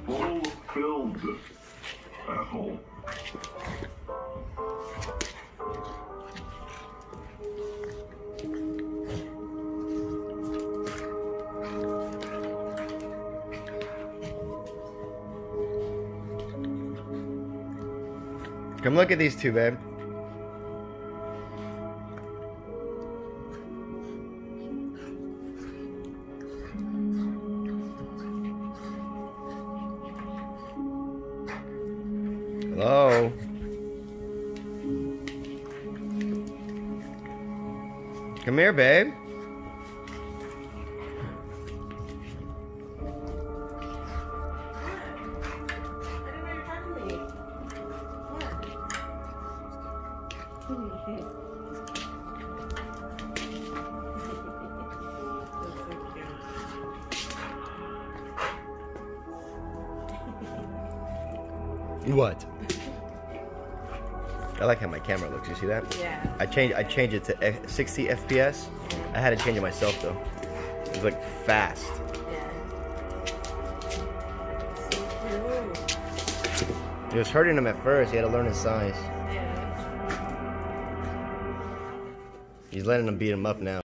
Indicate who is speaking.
Speaker 1: fulfilled, asshole.
Speaker 2: Come look at these two, babe. Hello? Come here, babe. What? I like how my camera looks. You see that?
Speaker 3: Yeah.
Speaker 2: I changed it to 60 FPS. I had to change it myself though. It was like fast.
Speaker 3: Yeah.
Speaker 2: It was hurting him at first. He had to learn his size.
Speaker 3: Yeah.
Speaker 2: He's letting him beat him up now.